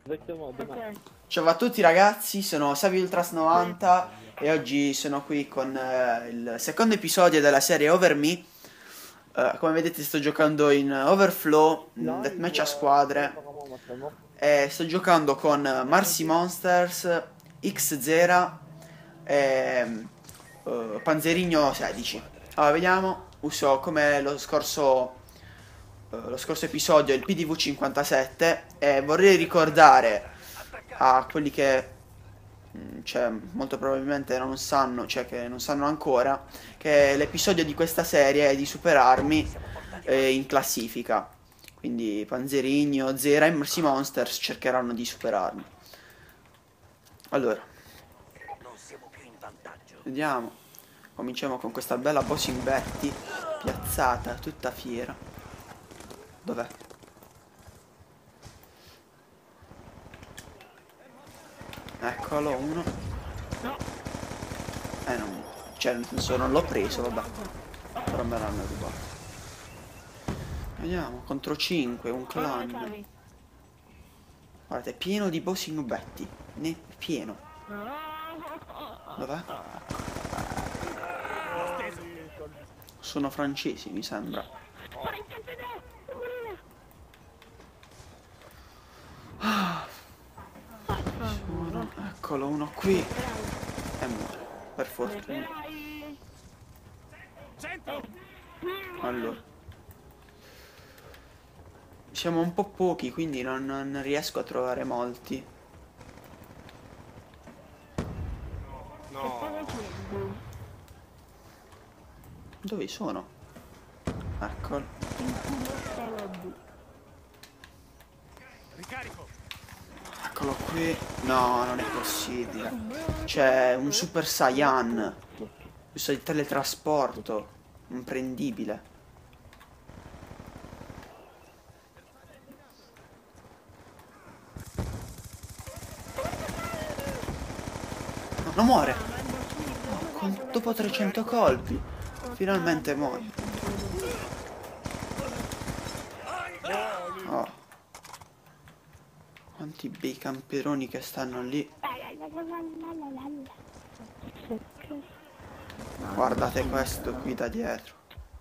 Ciao a tutti ragazzi, sono SavioUltras90 e oggi sono qui con il secondo episodio della serie Over Me. Come vedete sto giocando in Overflow, Deathmatch a squadre, e sto giocando con Marcy Monsters, Xzera e Panzerigno 16. Allora vediamo, uso come lo scorso episodio il PDV 57 e vorrei ricordare a quelli che cioè, molto probabilmente non sanno, cioè che non sanno ancora, che l'episodio di questa serie è di superarmi in classifica. Quindi Panzerigno, Zera e Mercy Monsters cercheranno di superarmi. Allora, vediamo. Cominciamo con questa bella Bossing Betty piazzata, tutta fiera. Dov'è? Eccolo, uno. Non. Cioè, nel senso, non l'ho preso, vabbè. Però me l'hanno rubato. Vediamo, contro 5, un clan. Guardate, è pieno di Bossing Betty. Ne pieno. Dov'è? Sono francesi, mi sembra. Eccolo, uno qui. E muore, per fortuna. Allora. Siamo un po' pochi, quindi non riesco a trovare molti. No. Dove sono? Eccolo. Ricarico. Eccolo qui. No, non è possibile. C'è un Super Saiyan. Uso di teletrasporto. Imprendibile. No, non muore. Dopo 300 colpi. Finalmente muore. Oh. Quanti bei camperoni che stanno lì. Guardate questo qui da dietro.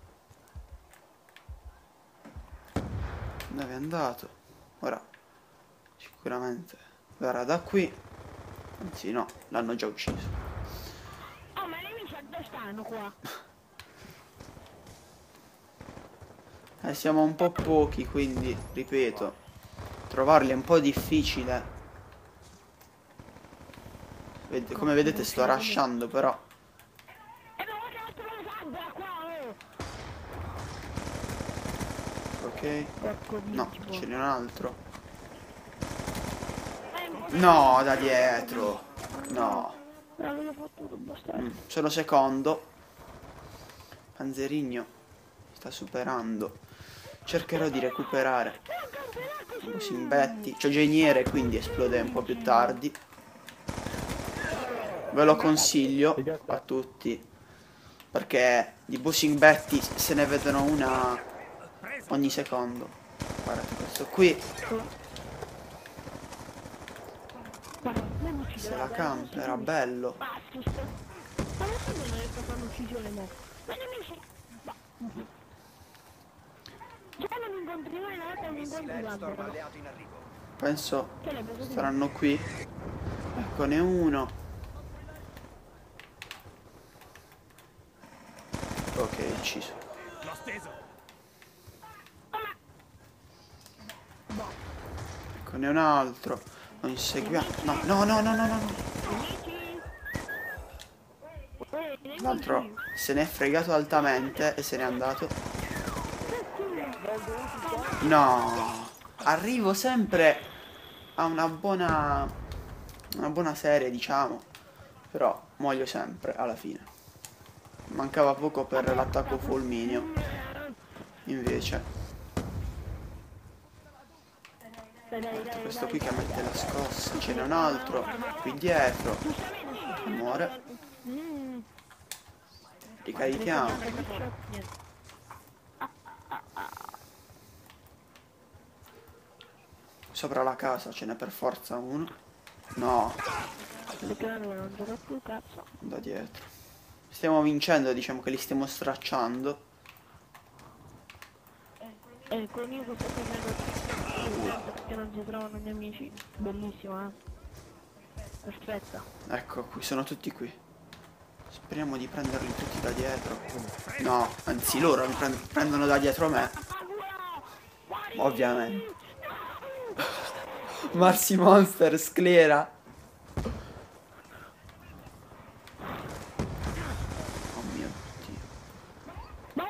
Dove è andato? Ora sicuramente verrà da qui. Anzi no, l'hanno già ucciso. Oh, ma i nemici a dove stanno qua? Siamo un po' pochi, quindi ripeto, trovarli è un po' difficile. Come vedete sto rushando però. E ma guarda l'altro sabbia qua, Ok. No, ce n'è un altro. No, da dietro. No. Sono secondo. Panzerigno sta superando. Cercherò di recuperare. Bossing Betty. C'ho Geniere, quindi esplode un po' più tardi. Ve lo consiglio a tutti. Perché di Bossing Betty se ne vedono una ogni secondo. Guardate questo qui. Se la campera, bello. Penso saranno qui. Eccone uno. Ok, ucciso. Eccone un altro. Lo inseguiamo. No, no, no, no, no, no. L'altro se ne è fregato altamente e se n'è andato. No. Arrivo sempre a una buona serie, diciamo. Però muoio sempre alla fine. Mancava poco per l'attacco fulmineo. Invece guardate questo qui che mette la scossa. Ce n'è un altro qui dietro. Muore. Ricarichiamo. Sopra la casa ce n'è per forza uno. No, Perché non gioca più, cazzo. da dietro. Stiamo vincendo, diciamo che li stiamo stracciando. Con io sto facendo perché non si trovano gli amici. Bellissimo, Aspetta. Ecco, qui sono tutti qui. Speriamo di prenderli tutti da dietro. No, anzi loro mi prendono da dietro me. Ovviamente. Marcy Monster sclera. Oh mio Dio. Ma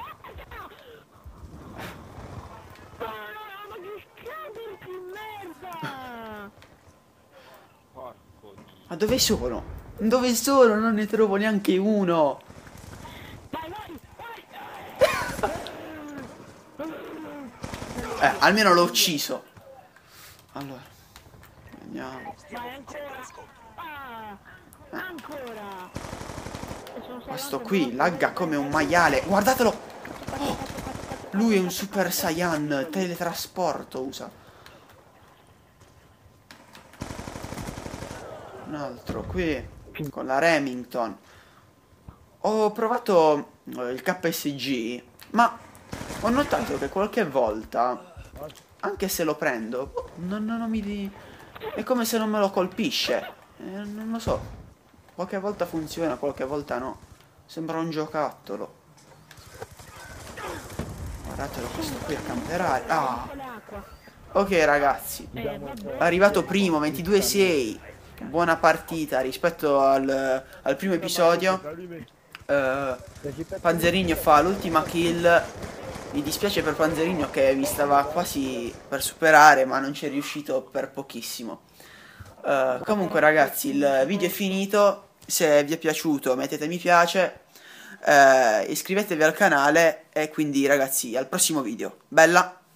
che scappi, merda! Porco dio. Ma dove sono? Dove sono? Non ne trovo neanche uno. Almeno l'ho ucciso. Allora, vediamo. Vai ancora! Ancora! Questo qui lagga come un maiale. Guardatelo! Oh, lui è un Super Saiyan. Teletrasporto usa. Un altro qui con la Remington. Ho provato il KSG, ma ho notato che qualche volta, anche se lo prendo, non mi... è come se non me lo colpisce. Non lo so. Qualche volta funziona, qualche volta no. Sembra un giocattolo. Guardatelo questo qui a camperare. Ah. Ok ragazzi, è arrivato primo, 22-6. Buona partita rispetto al primo episodio. Panzerigno fa l'ultima kill. Mi dispiace per Panzerigno che mi stava quasi per superare, ma non ci è riuscito per pochissimo. Comunque ragazzi, il video è finito. Se vi è piaciuto mettete mi piace, iscrivetevi al canale e quindi ragazzi al prossimo video. Bella!